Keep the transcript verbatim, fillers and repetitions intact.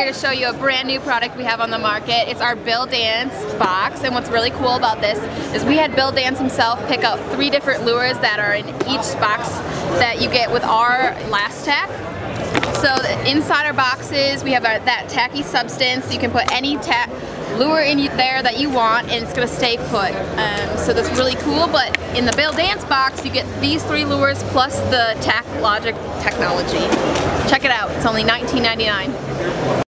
here to show you a brand new product we have on the market. It's our Bill Dance box, and what's really cool about this is we had Bill Dance himself pick out three different lures that are in each box that you get with our last tack. So inside our boxes we have our, that tacky substance. You can put any tack lure in there that you want and it's going to stay put. Um, so that's really cool, but in the Bill Dance box you get these three lures plus the TackleDirect technology. Check it out, it's only nineteen ninety-nine.